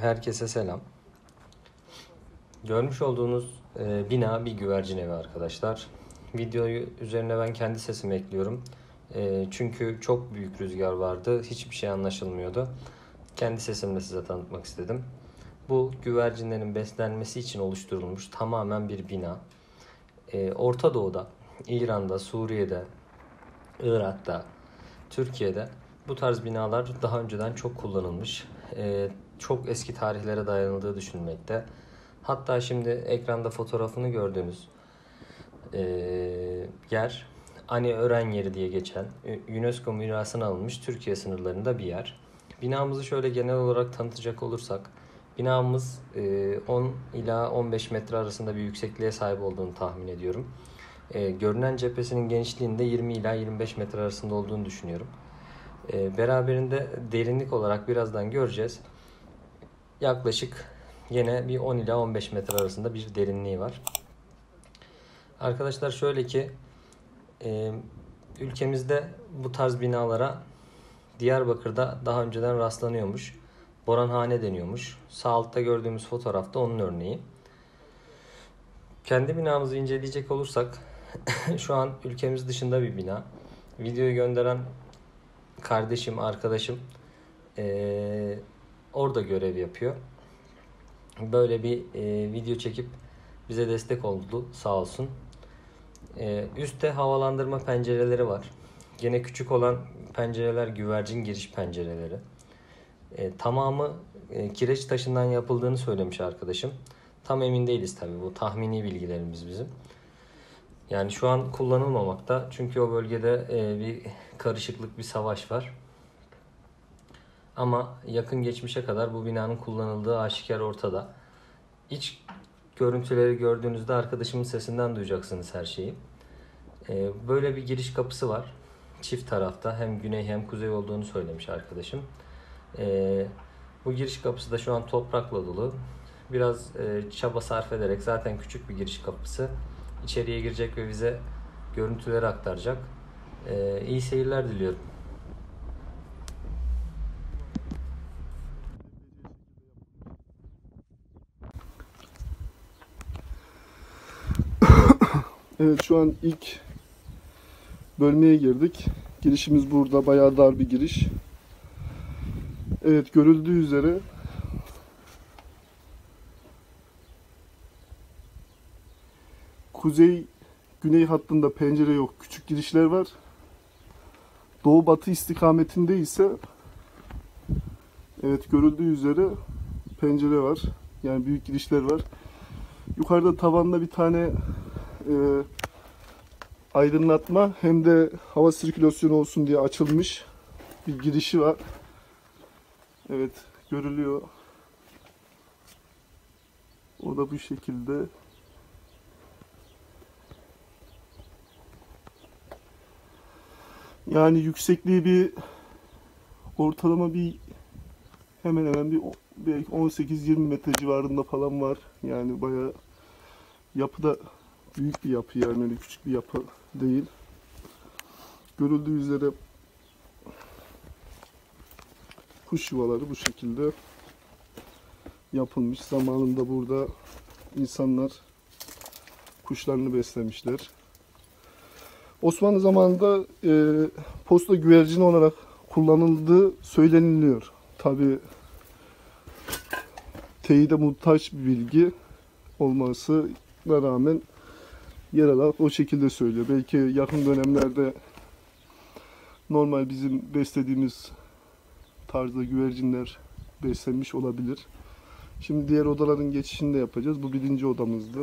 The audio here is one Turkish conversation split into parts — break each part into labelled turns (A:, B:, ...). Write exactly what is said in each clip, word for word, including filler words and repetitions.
A: Herkese selam. Görmüş olduğunuz e, bina bir güvercin evi arkadaşlar. Videoyu üzerine ben kendi sesimi ekliyorum. E, çünkü çok büyük rüzgar vardı. Hiçbir şey anlaşılmıyordu. Kendi sesimle size tanıtmak istedim. Bu güvercinlerin beslenmesi için oluşturulmuş tamamen bir bina. E, Orta Doğu'da, İran'da, Suriye'de, Irak'ta, Türkiye'de bu tarz binalar daha önceden çok kullanılmış. Ee, çok eski tarihlere dayanıldığı düşünülmekte. Hatta şimdi ekranda fotoğrafını gördüğünüz e, yer Ani Ören Yeri diye geçen UNESCO mirasına alınmış Türkiye sınırlarında bir yer. Binamızı şöyle genel olarak tanıtacak olursak, binamız e, on ila on beş metre arasında bir yüksekliğe sahip olduğunu tahmin ediyorum. E, görünen cephesinin genişliğinde yirmi ila yirmi beş metre arasında olduğunu düşünüyorum. E, beraberinde derinlik olarak birazdan göreceğiz. Yaklaşık yine bir on ila on beş metre arasında bir derinliği var. Arkadaşlar şöyle ki e, ülkemizde bu tarz binalara Diyarbakır'da daha önceden rastlanıyormuş. Boranhane deniyormuş. Sağ altta gördüğümüz fotoğrafta onun örneği. Kendi binamızı inceleyecek olursak şu an ülkemiz dışında bir bina. Videoyu gönderen kardeşim, arkadaşım ee, orada görev yapıyor. Böyle bir e, video çekip bize destek oldu, sağ olsun. E, üstte havalandırma pencereleri var. Gene küçük olan pencereler güvercin giriş pencereleri. E, tamamı e, kireç taşından yapıldığını söylemiş arkadaşım. Tam emin değiliz tabii, bu tahmini bilgilerimiz bizim. Yani şu an kullanılmamakta çünkü o bölgede e, bir karışıklık, bir savaş var. Ama yakın geçmişe kadar bu binanın kullanıldığı aşikar ortada. İç görüntüleri gördüğünüzde arkadaşımın sesinden duyacaksınız her şeyi. Ee, böyle bir giriş kapısı var. Çift tarafta hem güney hem kuzey olduğunu söylemiş arkadaşım. Ee, bu giriş kapısı da şu an toprakla dolu. Biraz e, çaba sarf ederek, zaten küçük bir giriş kapısı, içeriye girecek ve bize görüntüleri aktaracak. Ee, iyi seyirler diliyorum.
B: Evet, şu an ilk bölmeye girdik. Girişimiz burada. Bayağı dar bir giriş. Evet, görüldüğü üzere kuzey güney hattında pencere yok. Küçük girişler var. Doğu batı istikametinde ise evet, görüldüğü üzere pencere var. Yani büyük girişler var. Yukarıda tavanda bir tane e, aydınlatma hem de hava sirkülasyonu olsun diye açılmış bir girişi var. Evet, görülüyor. O da bu şekilde. Yani yüksekliği bir ortalama bir hemen hemen bir belki on sekiz yirmi metre civarında falan var. Yani bayağı yapı da büyük bir yapı, yani öyle küçük bir yapı değil. Görüldüğü üzere kuş yuvaları bu şekilde yapılmış. Zamanında burada insanlar kuşlarını beslemişler. Osmanlı zamanında e, posta güvercini olarak kullanıldığı söyleniliyor. Tabi teyide muhtaç bir bilgi olmasına rağmen yerel o şekilde söylüyor. Belki yakın dönemlerde normal bizim beslediğimiz tarzda güvercinler beslenmiş olabilir. Şimdi diğer odaların geçişini de yapacağız. Bu birinci odamızdı.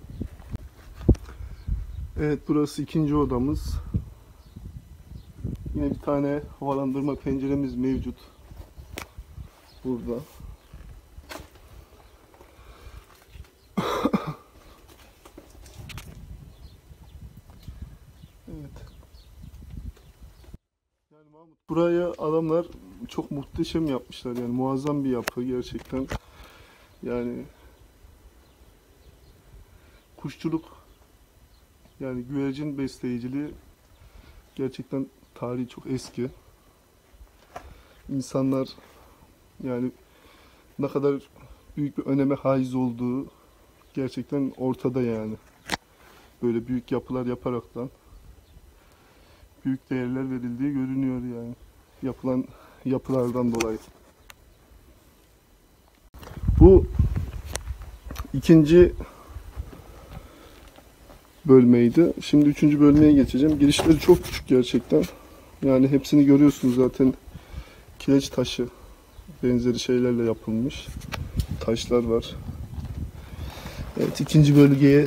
B: Evet, burası ikinci odamız. Yine bir tane havalandırma penceremiz mevcut burada. Evet. Yani Mahmut, buraya adamlar çok muhteşem yapmışlar, yani muazzam bir yapı gerçekten. Yani kuşçuluk, yani güvercin besleyiciliği gerçekten tarihi çok eski. İnsanlar yani ne kadar büyük bir öneme haiz olduğu gerçekten ortada yani. Böyle büyük yapılar yaparaktan büyük değerler verildiği görünüyor yani. Yapılan yapılardan dolayı. Bu ikinci bölmeydi. Şimdi üçüncü bölmeye geçeceğim. Girişleri çok küçük gerçekten. Yani hepsini görüyorsunuz zaten. Kireç taşı benzeri şeylerle yapılmış taşlar var. Evet, ikinci bölgeye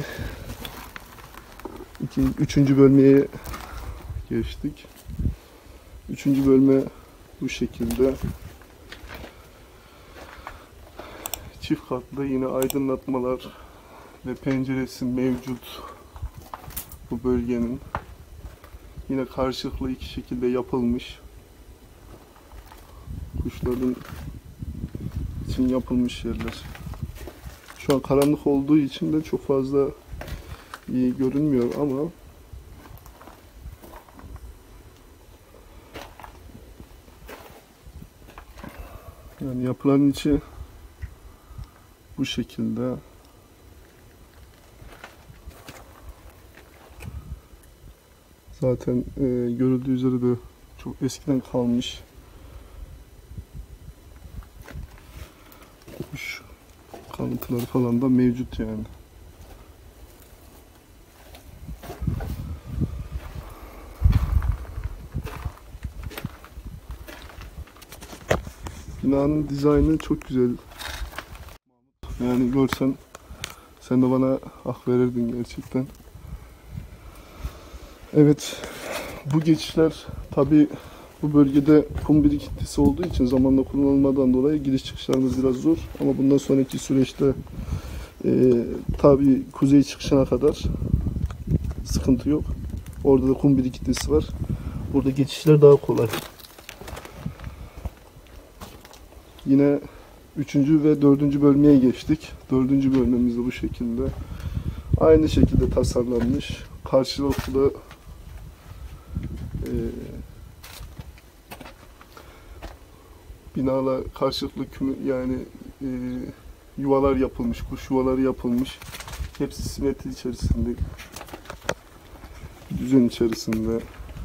B: iki, üçüncü bölmeye geçtik. Üçüncü bölme bu şekilde. Çift katlı yine aydınlatmalar ve penceresi mevcut bu bölgenin. Yine karşılıklı iki şekilde yapılmış. Kuşların için yapılmış yerler. Şu an karanlık olduğu için de çok fazla iyi görünmüyor ama yani yapıların içi bu şekilde. Zaten e, görüldüğü üzere de çok eskiden kalmış. Kuş kalıntıları falan da mevcut yani. Binanın dizaynı çok güzel. Yani görsen sen de bana hak verirdin gerçekten. Evet, bu geçişler tabi bu bölgede kum birikintisi olduğu için zamanla kullanılmadan dolayı giriş çıkışlarımız biraz zor. Ama bundan sonraki süreçte e, tabi kuzey çıkışına kadar sıkıntı yok. Orada da kum birikintisi var. Burada geçişler daha kolay. Yine üçüncü ve dördüncü bölmeye geçtik. Dördüncü bölmemiz de bu şekilde. Aynı şekilde tasarlanmış. Karşılıklı e, binalar karşılıklı kümü, yani e, yuvalar yapılmış, kuş yuvaları yapılmış. Hepsi simetri içerisinde. Düzen içerisinde.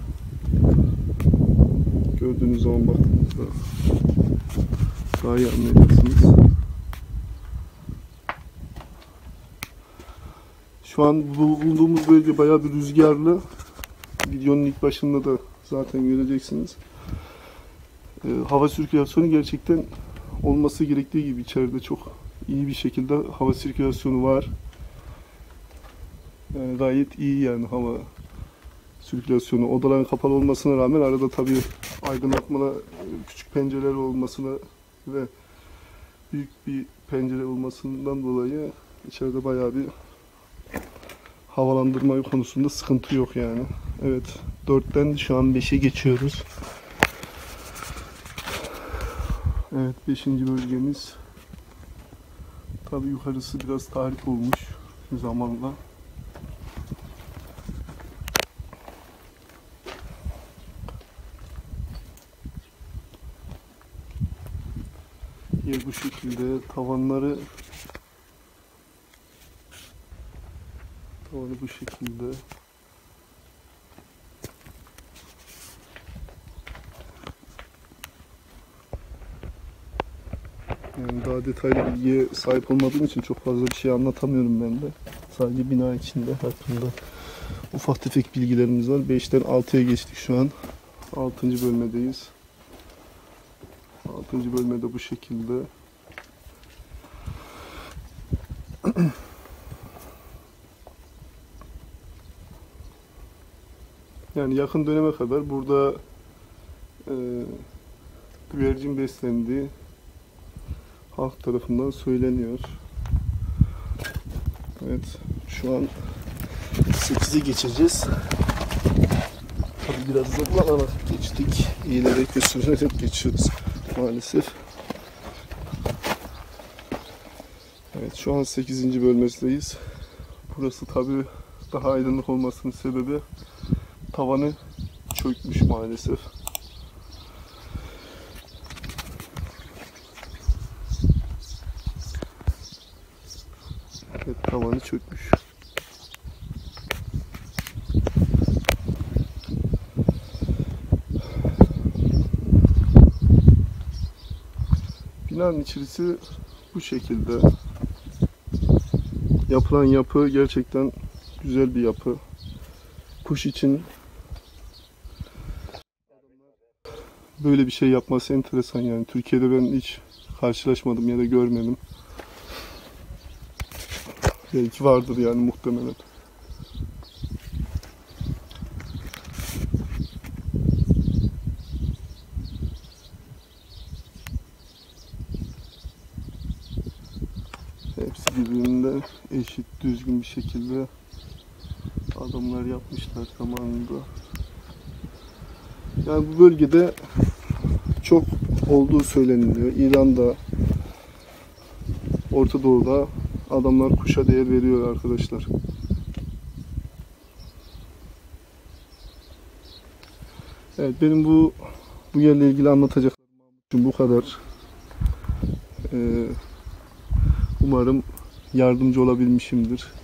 B: Gördüğünüz zaman baktığınızda daha iyi anlayacaksınız. Şu an bulunduğumuz bölge bayağı bir rüzgarlı. Videonun ilk başında da zaten göreceksiniz. Ee, hava sirkülasyonu gerçekten olması gerektiği gibi içeride çok iyi bir şekilde hava sirkülasyonu var. Yani gayet iyi yani hava sirkülasyonu. Odaların kapalı olmasına rağmen arada tabii aydınlatmalı küçük pencereler olmasına ve büyük bir pencere olmasından dolayı içeride bayağı bir havalandırma konusunda sıkıntı yok yani. Evet, dörtten şu an beşe geçiyoruz. Evet, beşinci bölgemiz. Tabii yukarısı biraz tahrip olmuş zamanla. Yer bu şekilde, tavanları tavanı bu şekilde. Yani daha detaylı bilgiye sahip olmadığım için çok fazla bir şey anlatamıyorum ben de. Sadece bina içinde hakkında ufak tefek bilgilerimiz var. beşten altıya geçtik şu an. altıncı bölmedeyiz. altıncı bölmede bu şekilde. Yani yakın döneme kadar burada e, güvercin beslendiği halk tarafından söyleniyor. Evet, şu an sekize geçeceğiz. Tabii biraz zorlanarak geçtik. Eğilerek ve sürünerek geçiyoruz maalesef. Evet, şu an sekizinci bölmedeyiz. Burası tabii daha aydınlık olmasının sebebi tavanı çökmüş maalesef. Evet, tavanı çökmüş. Binanın içerisi bu şekilde. Yapılan yapı gerçekten güzel bir yapı. Kuş için böyle bir şey yapması enteresan yani. Türkiye'de ben hiç karşılaşmadım ya da görmedim. Belki vardır yani, muhtemelen. Hepsi birbirinde eşit, düzgün bir şekilde adamlar yapmışlar zamanında. Yani bu bölgede çok olduğu söyleniliyor. İran'da, Orta Doğu'da adamlar kuşa değer veriyor arkadaşlar. Evet, benim bu bu yerle ilgili anlatacaklarım bu kadar. Ee, umarım yardımcı olabilmişimdir.